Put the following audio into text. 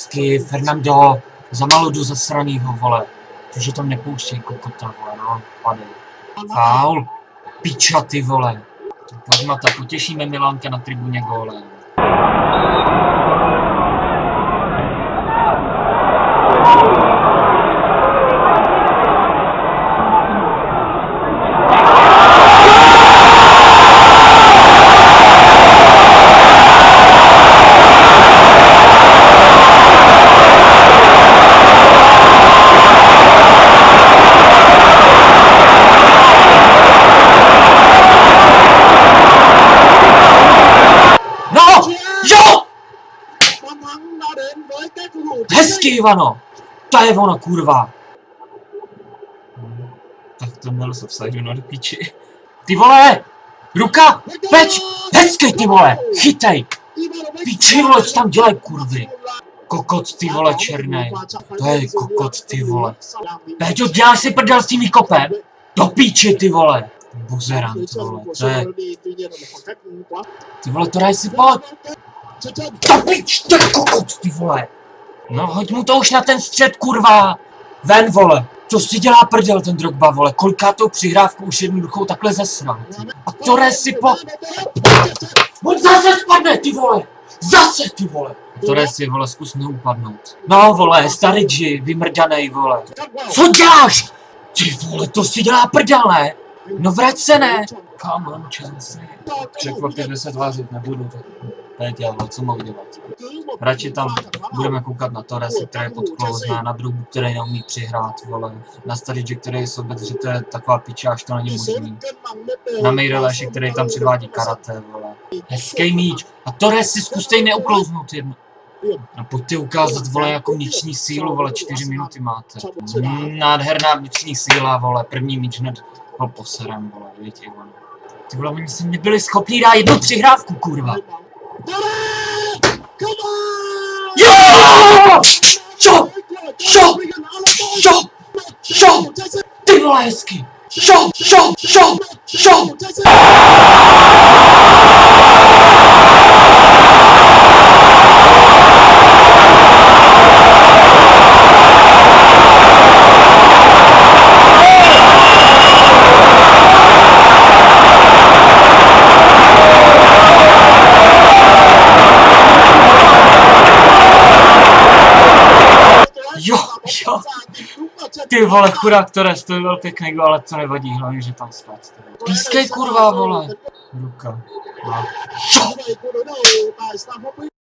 Hezky, Fernando, za maludu zasranýho, vole. Cože tam nepouštěj kokota, vole, no, padej. Faul, piča, ty vole. Pojďmata, potěšíme Milánka na tribuně gólem. Hezky, Ivano! To je ono, kurva! Tak to měl se vsadit do píči. Ty vole! Ruka! Peč! Hezky, ty vole! Chytej! Píči, vole, co tam dělají, kurvy? Kokot, ty vole, černej. To je kokot, ty vole. Péťo, děláš si prdel s tím výkopem? Do píči, ty vole! Buzerant, vole, to je... Ty vole, to daj si pojď! To píč, to je kokot, ty vole! No, hoď mu to už na ten střed, kurva! Ven, vole! Co si dělá prdel ten Drogba, vole? Kolikátou přihrávku už jednoduchou takhle zasral, ty. A Torres si po... On zase spadne, ty vole! Zase, ty vole! Torres si, vole, zkus neupadnout. No, vole, staridži, vymrdanej, vole. Co děláš? Ty vole, to si dělá prdel, ne? No vrať se, ne? Come on, Chelsea. Překvapivě se tvářit nebudu, tak... Péťa, vole, co mohu dělat? Radši tam budeme koukat na Torrese, který je podklouzná, na Drogu, který neumí přihrát, vole. Na Staridži, který je sobec, že to je taková piča, až to není možný. Na Mejreleši, který tam předvádí karate, vole. Hezký míč. A Torres si zkustej neuklouznout jedno. A pojďte ukázat, vole, jako vnitřní sílu, vole, 4 minuty máte. Nádherná vnitřní síla, vole, první míč hned ho poserem, vole, víte, Ivan. Ty vole, oni se nebyli schopni dát jednu přihrávku, kurva. Jo! Šo! Šo! Šo! Šo! Ty vole, hezky! Šo! Šo! Šo! Šo! Jo, jo, ty vole, chudák Torres, to byl pěkný gól, ale to nevadí, hlavně, že tam spad. Pískej, kurva, vole. Ruka. No.